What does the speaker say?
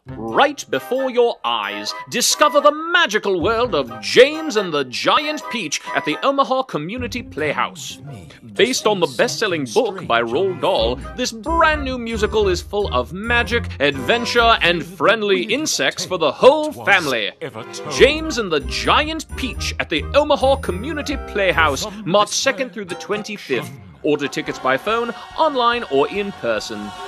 Right before your eyes, discover the magical world of James and the Giant Peach at the Omaha Community Playhouse. Based on the best-selling book by Roald Dahl, this brand new musical is full of magic, adventure, and friendly insects for the whole family. James and the Giant Peach at the Omaha Community Playhouse, March 2nd through the 25th. Order tickets by phone, online, or in person.